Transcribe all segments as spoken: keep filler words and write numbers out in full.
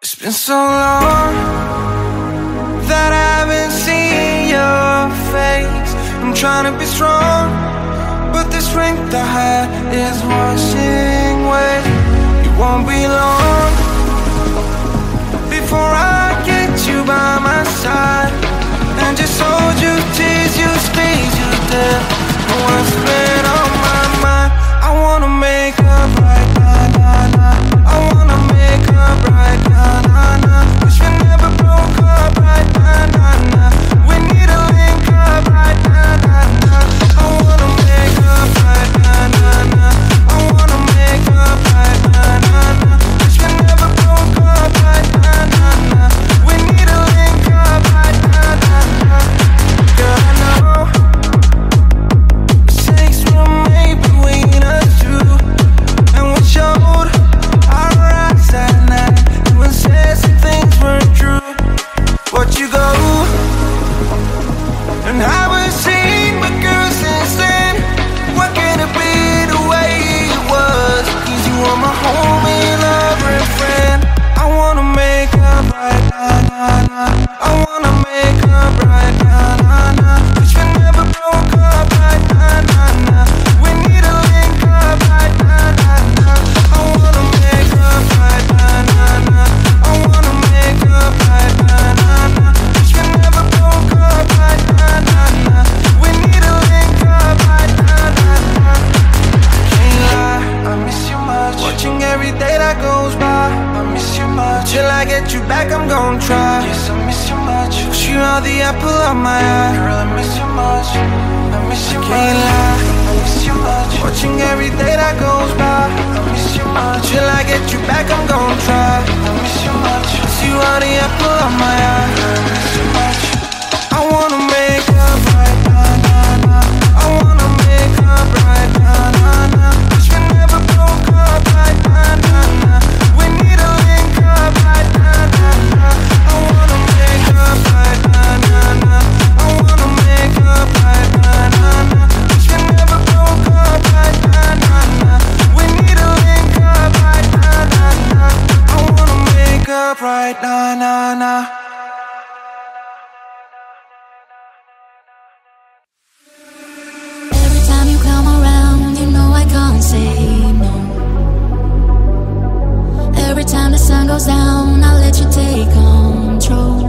It's been so long that I haven't seen your face. I'm trying to be strong, but the strength I had is washing away. It won't be long before I get you by my side and just hold you, tease you, squeeze you down. What's been on my mind? I wanna make up right now, nah, nah. I wanna make up right now, nah, nah. Wish we never broke up right now, nah, nah. We need to link up right now, nah, nah. I wanna make up right now, nah, nah. I wanna make up right now, nah, nah. Wish we never broke up right now, nah, nah. We need to link up right now, nah, nah. Girl, I know mistakes were made between us two, and we showed our eyes that night. We said some things weren't true. What you go, and I was seeing my girl since then. What can it be the way it was? Cause you are my homie, lover, and friend. I wanna make up right now, nah, nah. I wanna make up right now, nah, nah. Wish we never broke up right now, nah, nah. We need to link up right now, nah, nah. I wanna make up right now, nah, nah. I wanna make up right now, nah, nah. Wish we never broke up right now, nah, nah. We need to link up right now, nah, nah. Can't lie, I miss you much. Watching every day that goes by, I miss you much. Till I get you back, I'm gonna try. Yes, I miss you much. Wish you are the apple of my eye. Girl, I miss you much. I miss you much. Can't lie, I miss you much. Watching every day that goes by, I miss you much. Till I get you back, I'm gonna try. I miss you much. Wish you are the apple of my eye. Girl, I miss you much. I wanna make up right now, nah, nah. I wanna make up right now, nah, nah. Wish we never broke up right now, nah, nah. We need to link up right now, nah, nah. I wanna make up right now, nah, nah. I wanna make up right now, nah, nah. Wish we never broke up right now, nah, nah. We need to link up right now, nah, nah. I wanna make up right now, nah, nah. Every time you come around, you know I can't say no. Every time the sun goes down, I'll let you take control.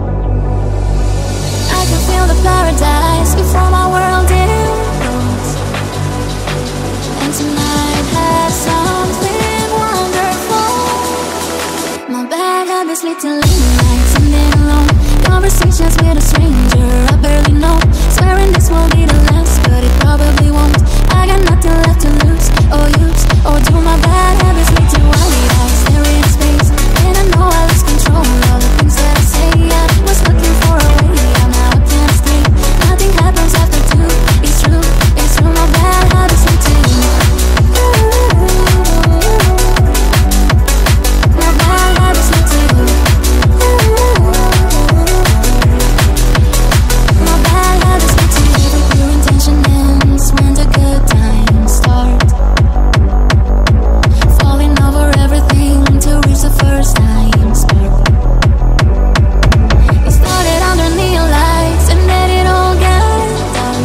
I can feel the paradise before my world implodes. And tonight has something wonderful. My bad habits lead to late nights and then alone. Conversations with a stranger I barely know. Swearing this will be the last, but it probably won't. I got nothing left to lose or use or do. My bad habits lead to wide eyes staring in space, and I know I lose control of the things that I say. I was looking for a way out, now I can't stay. Nothing happens after two. It's true, it's true. My bad habits lead to you. My bad habits lead to you. My bad habits lead to you. Your intention ends when the good times start. Falling over everything to reach the first time spark. It started under neon lights and then it all got dark.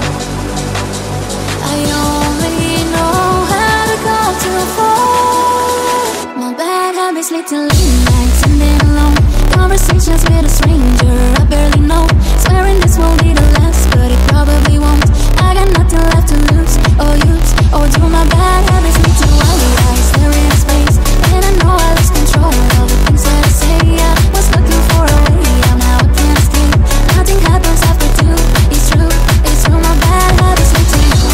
I only know how to go too far. My bad habits lead to late nights and then alone. Conversations with a stranger I barely know. Swearing this will be the last, but it probably won't. I got nothing left to lose or use or do. My bad habits lead to wide eyes staring in space, and I know I lose control of the things that I say. I was looking for a way out, now I can't stay. Nothing happens after two. It's true, it's true. My bad habits lead to you.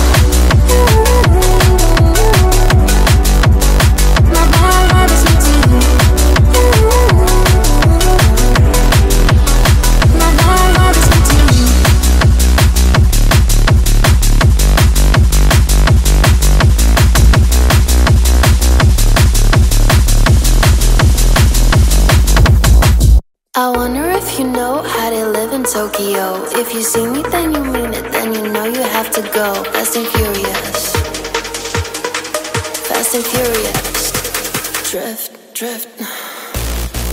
My bad habits lead to you. My bad habits lead to you. I wonder if you know how they live in Tokyo. If you see me, then you mean it, then you know you have to go. Fast and furious, fast and furious. Drift, drift.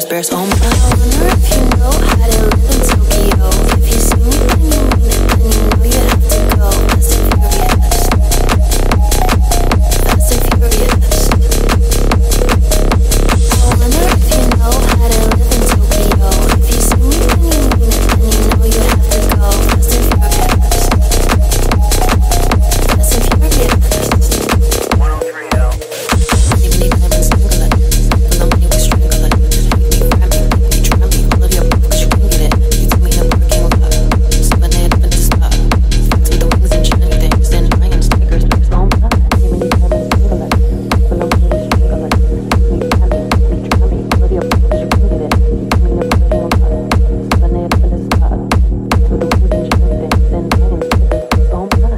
bears on my I wonder if you know how to live in Tokyo. If you see me, then you mean it, then you know you have to go. Fast and furious. Fast and furious. I wonder if you know how to live in Tokyo. If you see me, then you mean it, then you know you have to go. Fast and furious. Fast and furious. one oh three L. Money, money, diamonds, strangle it. For the money, we strangle it. You grab me, you try me, all of your because you can get it. You tell me I'm working with love. Seven it up in the spot. Fox with the wings and shiny things. Then lions, tigers, bears on my money, money, diamonds, strangle it. For the money, we strangle it. You grab me, you try me, all of your because you can get it. You tell me I'm working with love. Seven it up in the spot. Fox with the wings and shiny things. Then lions, tigers, bears on my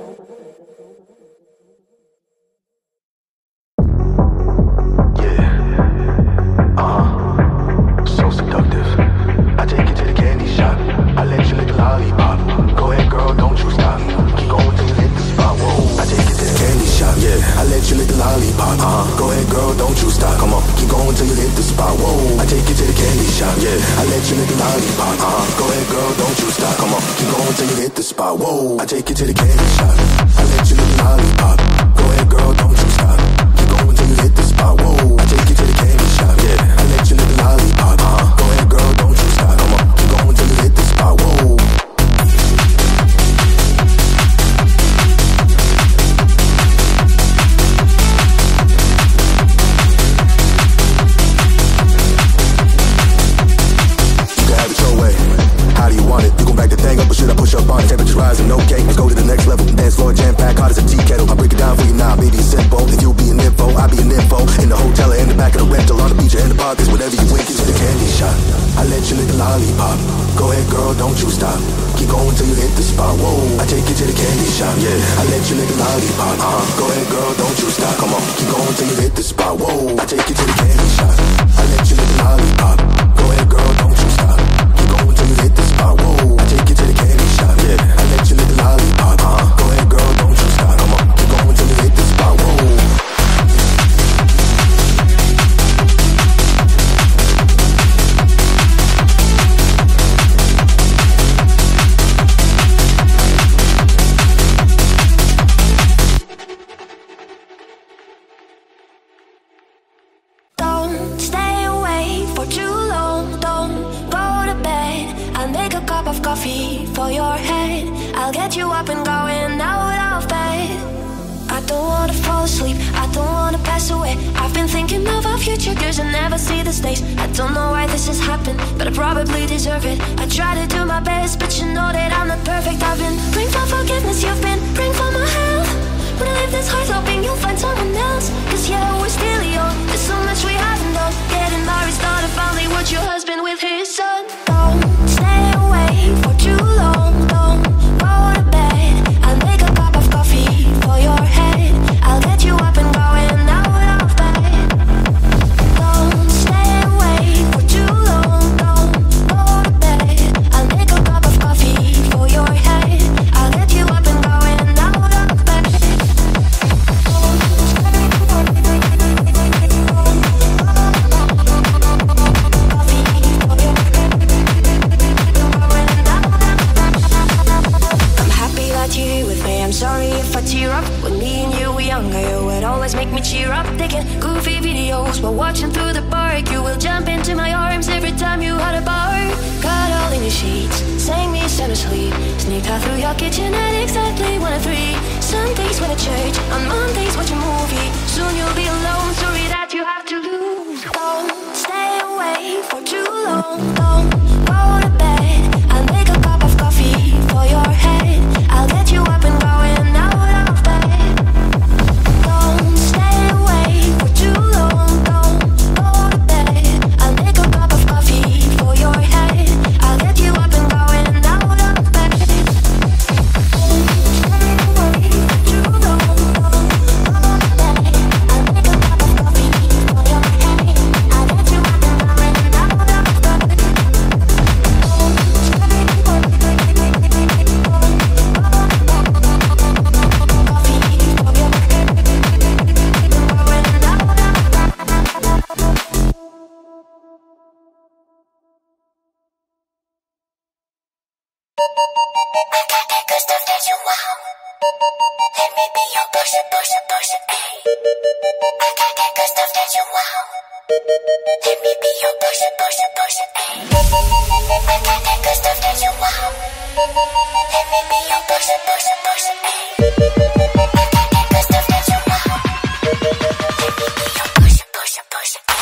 So seductive. I take you to the candy shop. I let you lick a lollipop. Go ahead, girl, don't you stop. Keep going till you hit the spot. Whoa. I take you to the candy shop. Yeah, I let you lick a lollipop. Uh-huh. Go ahead, girl, don't you stop. Come on, keep going till you hit the spot. Whoa. I take you to the candy shop. Yeah, I let you lick a lollipop. Uh-huh. Go ahead, girl, don't you stop. Come on, keep going till you hit the spot. Whoa. I take you to the candy shop. I let you lick a lollipop. Go ahead, girl, don't you stop. Keep going till you hit the spot. Whoa. I take you to the candy shop. Yeah, I let you lick a lollipop. Uh-huh. Go ahead, girl, don't you stop. Come on, keep going till you hit the spot. Whoa. You can have it your way. How do you want it? You gon' back the thing up or should I push up on it? Temperatures rising, okay, let's go to the next level. Dance floor jam packed, hot as a tea kettle. I'll break it down for you now, baby, it's simple. If you be an info, I'll be an info. In the hotel or in the back of the rental, on the beach or in the park, it's whatever you wink, it's the candy shop. I let you lick a lollipop. Go ahead, girl, don't you stop. Keep going till you hit the spot. Whoa, I take you to the candy shop. Yeah, I let you lick a lollipop. Uh-huh. Go ahead, girl, don't you stop. Come on, keep going till you hit the spot. Whoa, I take you to the candy shop. I let you lick a lollipop. Go ahead, girl, don't you stop. Keep going till you hit the spot. Whoa, I take you to the candy shop. Yeah, I let you lick a lollipop. Uh-huh. Go ahead, girl, don't you stop. Come on, keep going till you hit the spot. Whoa. Don't stay away for too long. Don't go to bed. I'll make a cup of coffee for your head. I'll get you up and going out of bed. I don't wanna fall asleep, I don't wanna pass away. I've been thinking of our future years and never see the days. I don't know why this has happened, but I probably deserve it. I try to do my best, but you know that I'm not perfect. I've been praying for forgiveness, you've been praying for my health. When I leave this heart hoping you'll find someone else. Cause yeah, we're still young, there's so much we haven't done. Getting married, start a family, watch your husband with his son. Don't stay away for too long. Don't go to bed. I'll make a cup of coffee for your head. I'll get you up and going out of bed. Don't stay away for too long. Don't go to bed. I'll make a cup of coffee for your head. I'll get you up and going out of bed. I'm happy that you're here with me. I'm sorry if I tear up. When me and you were younger, you would always make me cheer up. Taking goofy videos while watching through the park. You will jump into my arms every time you had a bar. Got all in your sheets, sang me sound asleep. Sneaked out through your kitchen at exactly one or three. Sundays went to church, on Mondays watch a movie. Soon you'll be alone, sorry that you have to lose. Don't stay away for too long. Don't go to bed. I'll make a cup of coffee for your head. I'll get you up and going out of bed. Don't stay away for too long. Don't go to bed. I'll make a cup of coffee for your head. I'll get you up and going out of bed. Don't stay away for too long. Don't go to bed. I'll make a cup of coffee for your head. I'll get you up and going out of bed. I got that good stuff that you want. Let me be your pusher, pusher, pusher, ayy. I got that good stuff that you want. Let me be your pusher, pusher, pusher, ayy. I got that good stuff that you want. Let me be your pusher, pusher, pusher, ayy. I got that good stuff that you want. Let me be your pusher, pusher, pusher, ayy.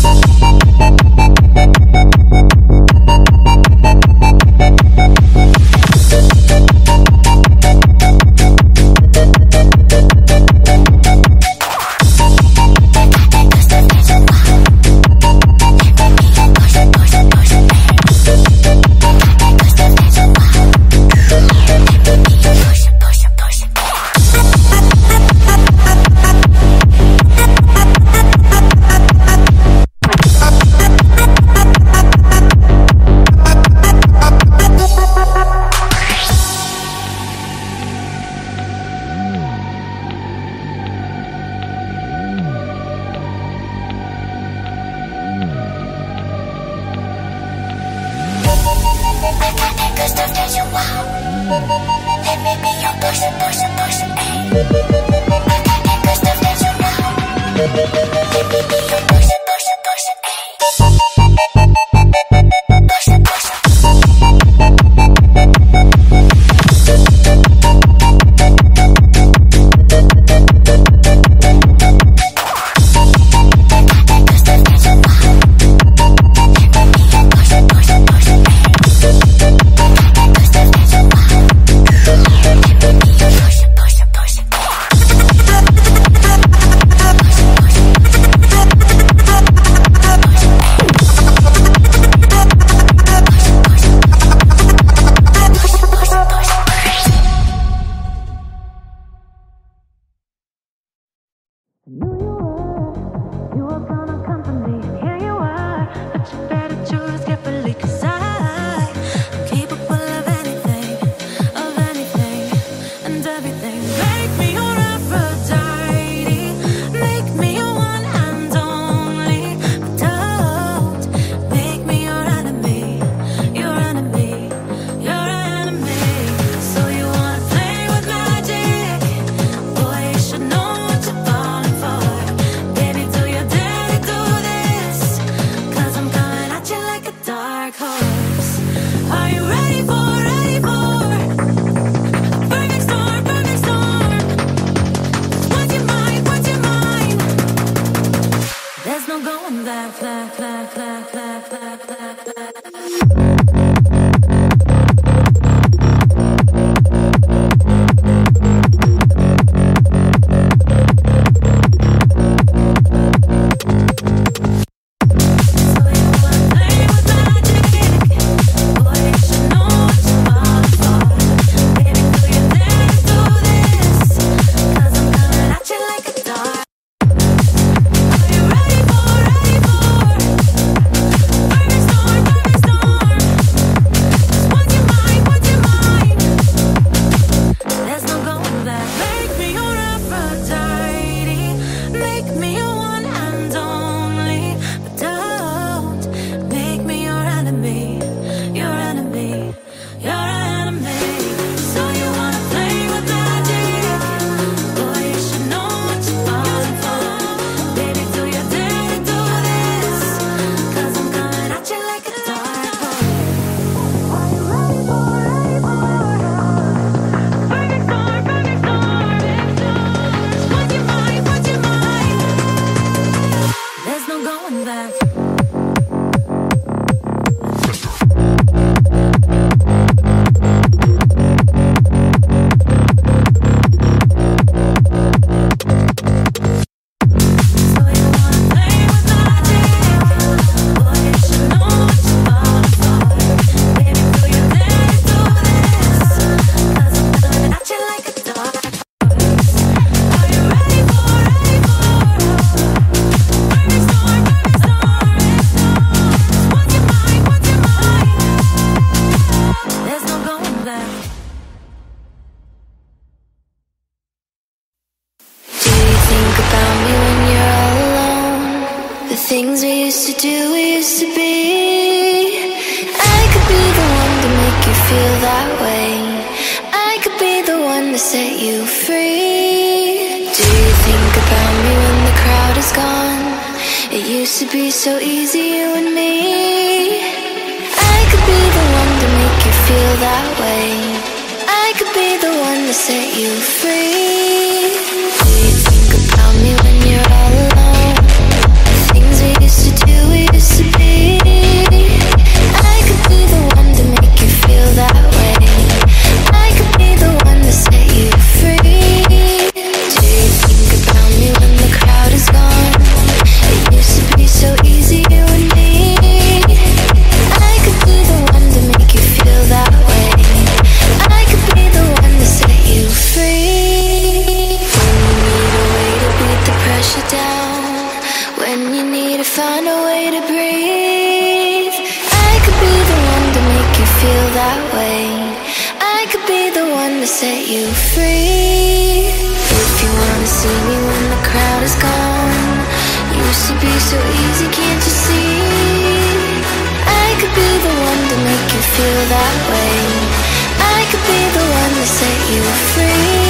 things we used to do, we used to be. I could be the one to make you feel that set you free. Do you think about me when the crowd is gone? It used to be so easy, you and me. I could be the one to make you feel that way. I could be the one to set you free. Do you think about me when you're all alone? The things we used to do, we used to be. I could be the one to make you feel that way. I could be the one to set you free. Do you think about me when the crowd is gone? It used to be so easy, you and me. I could be the one to make you feel that way. I could be the one to set you free. When you need a way to beat the pressure down, when you need to find a way to breathe, I could be the one to make you feel that way. I could be the one to set you free. If you wanna see me when the crowd is gone, used to be so easy, can't you see? I could be the one to make you feel that way. I could be the one to set you free.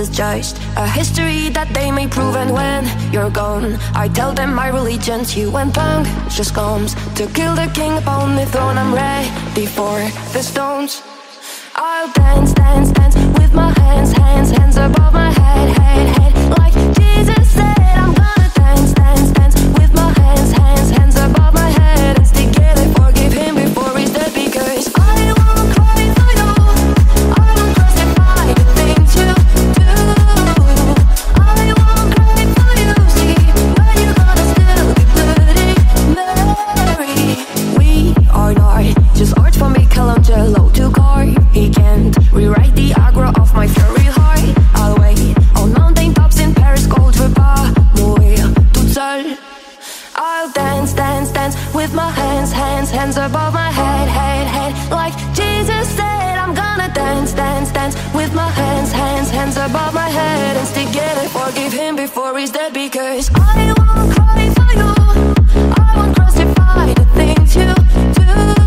is just a history that they may prove. And when you're gone, I tell them my religion's you. And punk just comes to kill the king upon the throne. I'm ready for the stones. I'll dance, dance, dance with my hands, hands, hands above my head, head, head. Like Jesus said, I'm gonna dance, dance, dance with my hands, hands, hands above my head. And stick together, forgive him before he's dead. Because I won't cry for you, I won't crucify the things you do. I won't cry for you, see, when you're gonna still be bloody Mary. We are not just art from Michelangelo to carve. He can't rewrite the aggro of my fury heart. I'll wait on mountain tops in Paris, cold repas, mourir toute seule. I'll dance, dance, dance with my hands, hands, hands above my head, head, head. Like Jesus said, I'm gonna dance, dance, dance with my hands, hands, hands above my head. And stick together, forgive him before he's dead. Because I won't cry for you, I won't crucify the things you do.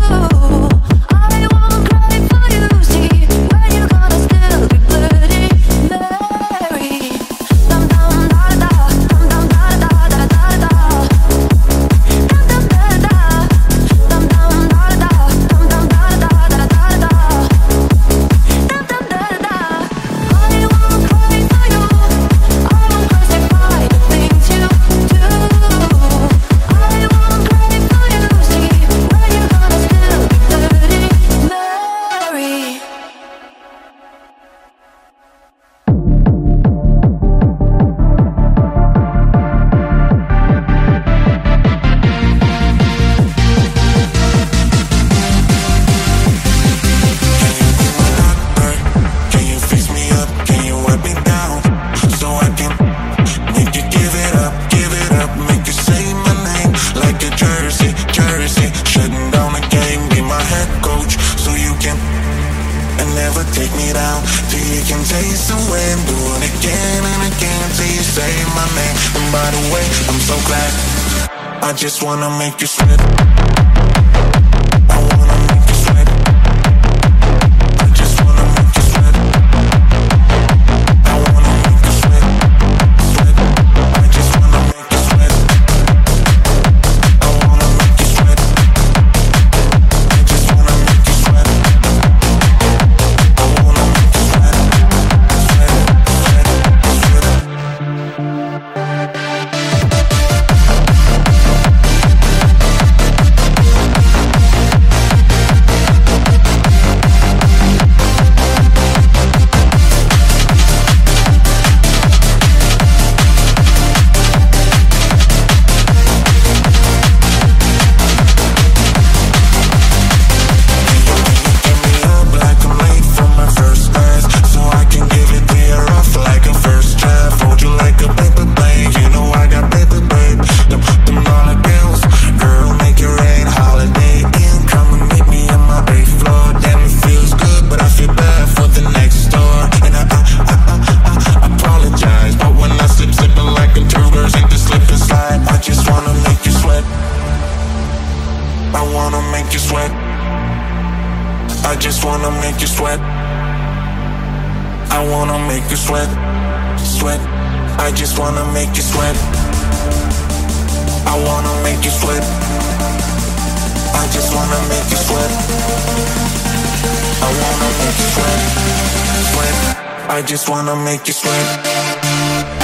I won't cry for you, see, when you're gonna still be bloody Mary. Dum dum da da, dum dum da da da da da. Dum dum da da, dum dum da da, dum dum da da da da da. Dum dum da da. I won't cry for you, I won't crucify the things you do. I won't cry for you, see, when you're gonna still be bloody Mary. Can you fix me up? Can you wipe me down? So I can make you give it up, give it up. Make you say my name like a jersey, jersey. Shutting down the game, be my head coach. So you can and never take me down till you can taste the wind. Do it again and again till you say my name. And by the way, I'm so glad. I just wanna make you sweat. I wanna make you sweat. I just wanna make you sweat. I wanna make you sweat. Sweat. I just wanna make you sweat. I wanna make you sweat. I just wanna make you sweat. I wanna make you sweat. Sweat, sweat, Get me up like I'm late for my first class, so I can give it to you rough like a first draft. Hold you like a paper plane, you know I got paper, babe. Them, them dollar bills, girl, make it rain. Holiday Inn, come and meet me on my eighth floor. Damn, it feels good, but I feel bad for the next door. And I, I, I, I, I apologize, but when I slip, slipping like a two girls ain't the slip and slide. I just wanna make you sweat. I wanna make you sweat. I just wanna make you sweat. I wanna make you sweat. Sweat. I just wanna make you sweat. I wanna make you sweat. I just wanna make you sweat. I wanna make you sweat. Sweat. I just wanna make you sweat.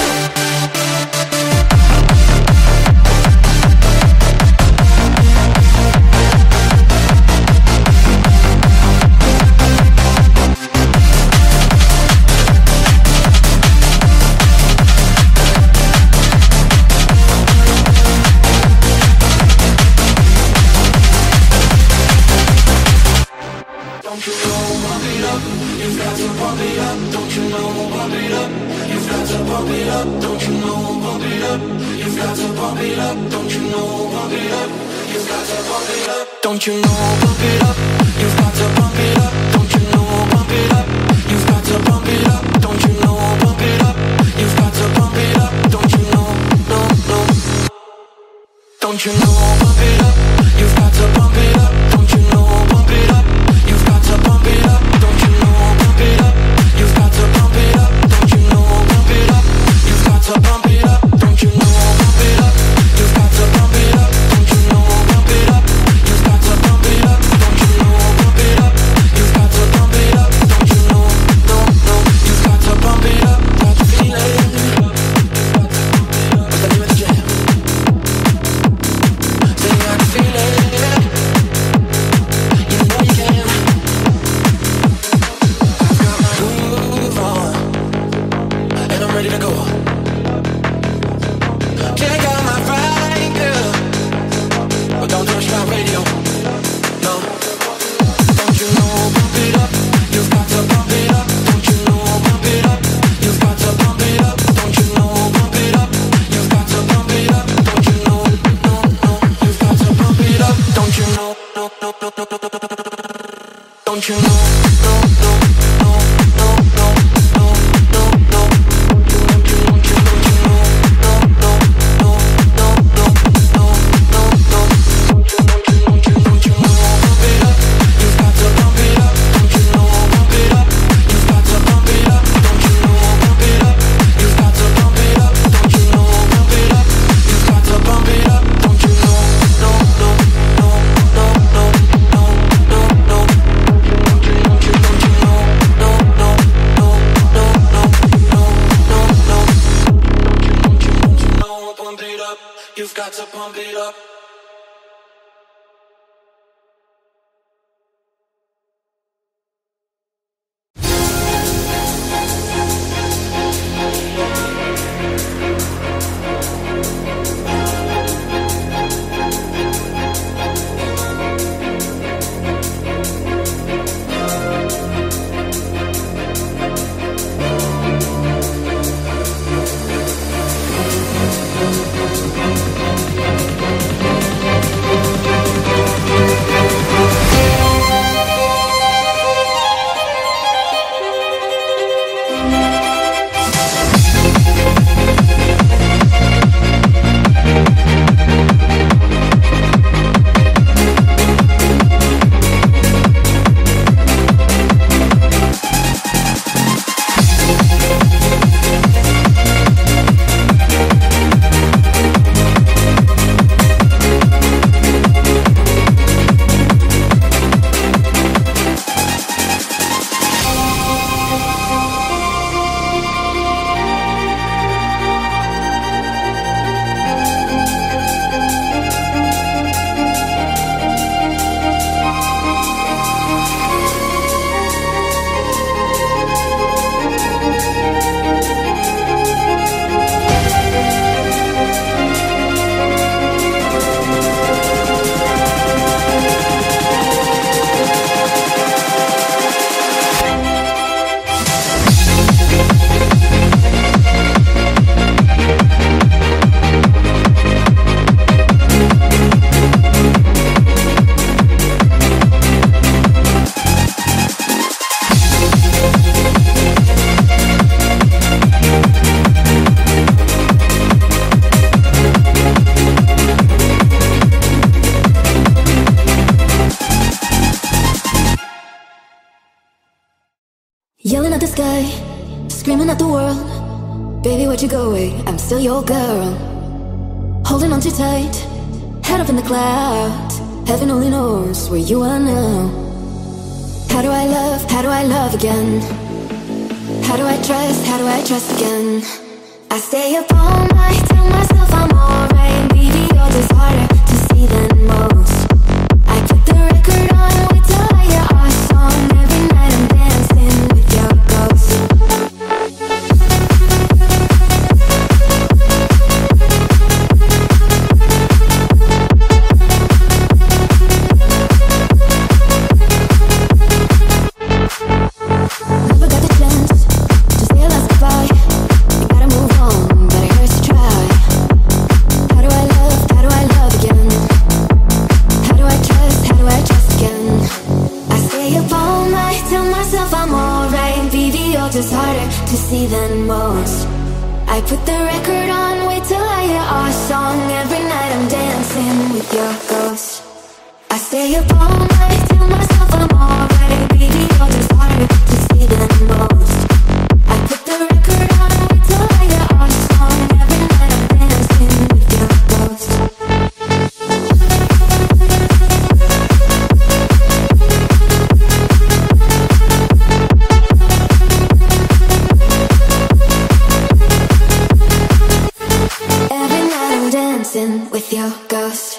Don't you know, pump it up, you've got to pump it up. Don't you know, pump it up, you've got to pump it up. Don't you know, pump it up, you've got to pump it up. Don't you know, pump it up, you've got to pump it up. Don't you know, pump it up, you've got to pump it up. Don't you know, pump it up, you've got to pump it up. Don't you know, pump it up, you've got to pump it up. Don't you know, no, no. Don't you know, pump it up, you've got to pump it up. Don't you know, pump it up, you've got to pump it up. Don't you know, pump it up, you've got to pump it up. Don't you know, got to pump it up. Yelling at the sky, screaming at the world. Baby, where'd you go away? I'm still your girl. Holding on too tight, head up in the clouds. Heaven only knows where you are now. How do I love, how do I love again? How do I trust, how do I trust again? I stay up all night, tell myself I'm alright. Baby, you're just harder to see than most. I put the record on, wait till I hear our song. Every night I'm dancing with your ghost. Never got the chance to say a last goodbye. You gotta move on, but it hurts to try. How do I love, how do I love again? How do I trust, how do I trust again? I stay up all night, tell myself I'm alright. Baby, you're just harder to see than most. I put the record on, wait till I hear our song. Every night I'm dancing with your ghost. I stay up all night, tell myself I'm alright. Baby, you're just harder to see than most. I put the record on, wait till I hear our song. Every night I'm dancing with your ghost. Every night I'm dancing with your ghost.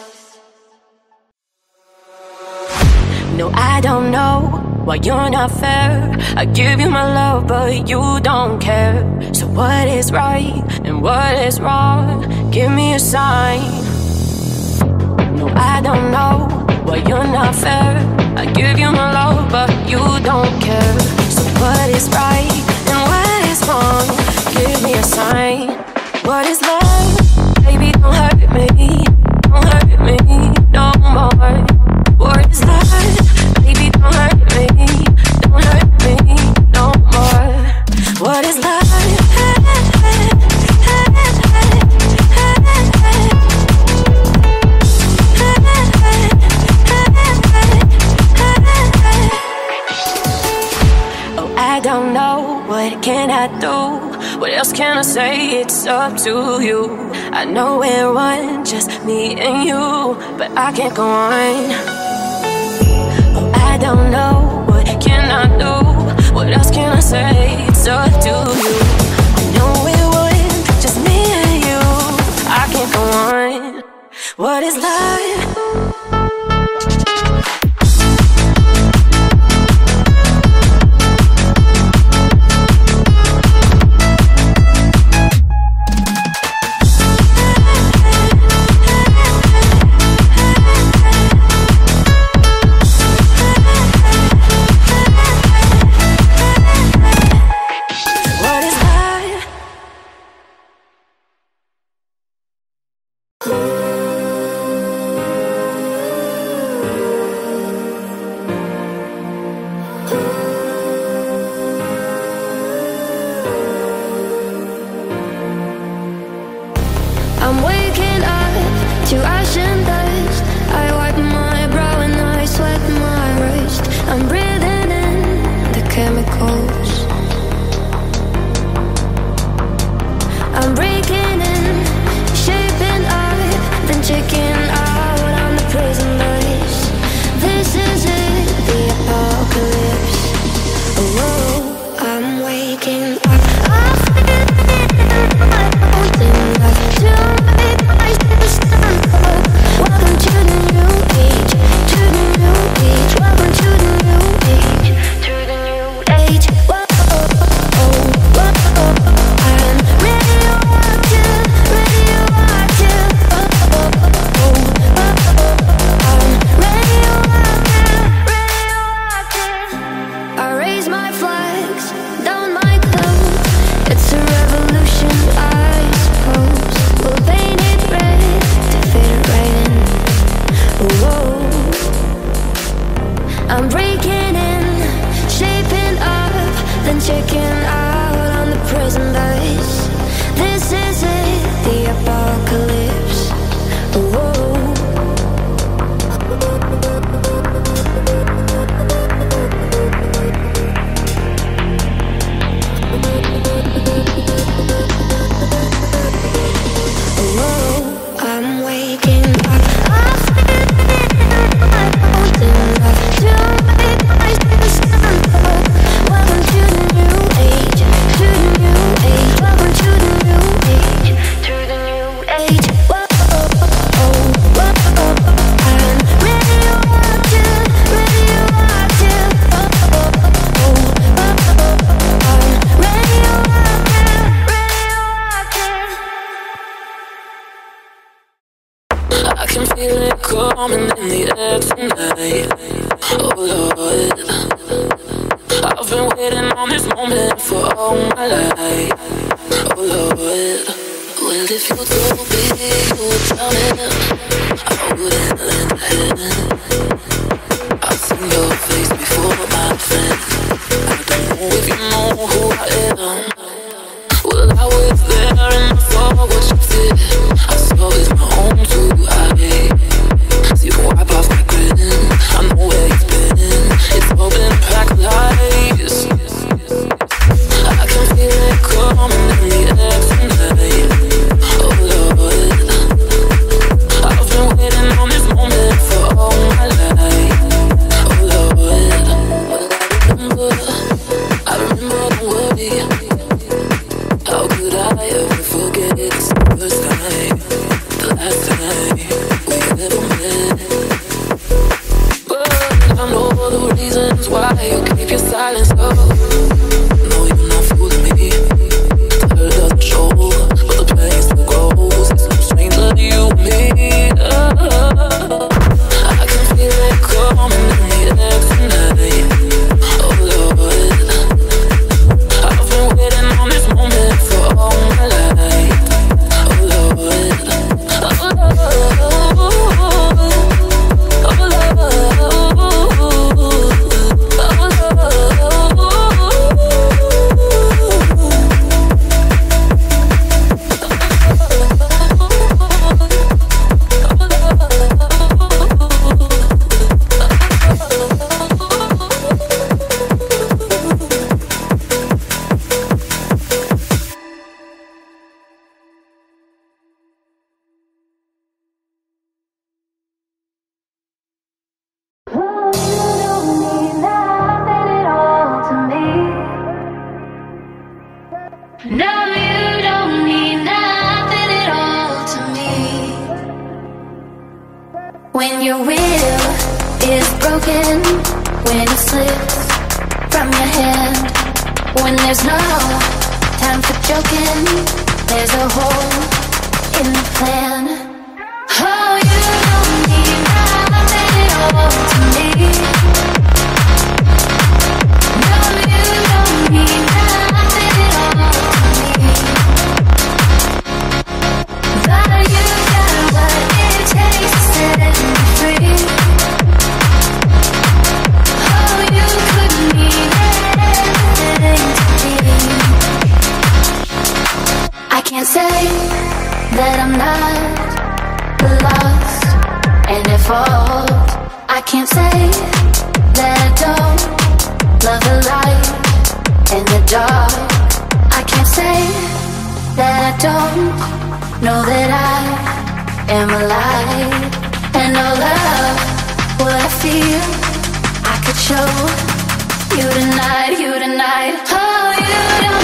No, I don't know why you're not fair. I give you my love, but you don't care. So what is right and what is wrong? Give me a sign. No, I don't know why you're not fair. I give you my love, but you don't care. So what is right and what is wrong? Give me a sign. What is love? Baby, don't hurt me. Don't hurt me no more. What is love? Baby, don't hurt me. Don't hurt me no more. What is love? Oh, I don't know. What can I do? What else can I say? It's up to you. I know we're one, just me and you, but I can't go on. Oh, I don't know. What can I do? What else can I say? It's up to you. I know we're one, just me and you. I can't go on. I'm waking up to ash and dust. I wipe my brow and I sweat my wrist. I'm breathing in the chemicals. I'm breaking in, shaping up, then checking out on the prison bus. This is it, the apocalypse. Oh, I'm waking up. I'm feeling my bones enough to make my system up. Welcome to the new age, to the new age. Welcome to the new age, to the new age. Whoa, whoa, whoa, I'm radioactive, radioactive. Oh, oh, oh, I'm radioactive, radioactive. I raise my flags, down my clothes. It's a revolution, I suppose. We'll paint it red to fit it right in. Whoa, I'm breaking in, shaping up, then checking out on the prison bus. This is it, the apocalypse. Whoa. Whoa, I'm waking up. I'm feeling my bones enough to make my system up. Welcome to the new age, to the new age. Welcome to the new age, to the new age. Whoa, whoa, whoa, I'm radioactive, radioactive. Oh, oh, oh, I'm radioactive, radioactive. I can feel it coming in the air tonight. Oh Lord, I've been waiting on this moment for all my life. Oh Lord, well if you told me you would tell me, I wouldn't lend a hand. I've seen your face before, my friend. I don't know if you know who I am. Well, I was there and I saw what you did. I saw it's my own too high. See you wipe off my grin. I know where you've been. It's all been packed lies. I can feel it coming in the air tonight. Oh Lord, I've been waiting on this moment for all my life. Oh Lord, well I remember, I remember the worry. How could I ever forget it's the first time, the last time we ever met? But I know the reasons why you keep your silence up. No, you're not fooling me. Title doesn't show, but the pain still grows. It's no stranger to you and me. Oh, I can feel it coming in the air tonight. Oh Lord, I've been waiting on this moment for all my life. Oh Lord, oh Lord, oh Lord, When your will is broken, when it slips from your hand, when there's no time for joking, there's a hole in the plan. Oh, you don't mean nothing at all to me. No, you don't mean nothing at all to me. But you got what it takes to set me free. Oh, you could mean anything to me. I can't say that I'm not lost and at fault. I can't say that I don't love the light and the dark. I can't say that I don't know that I am alive. And all of what I feel I could show you tonight, you tonight. Oh, you don't